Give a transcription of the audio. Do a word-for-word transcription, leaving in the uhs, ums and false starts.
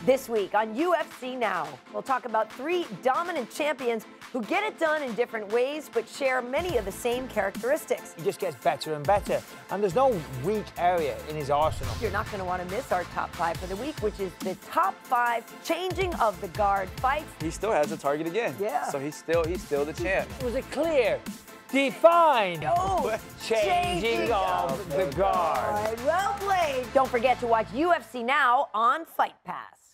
This week on U F C Now, we'll talk about three dominant champions who get it done in different ways but share many of the same characteristics. He just gets better and better, and there's no weak area in his arsenal. You're not going to want to miss our top five for the week, which is the top five changing of the guard fights. He still has a target again. Yeah. So he's still he's still the champ. It was a clear, defined Oh, changing of the guard. All right, well played. Don't forget to watch U F C Now on Fight Pass.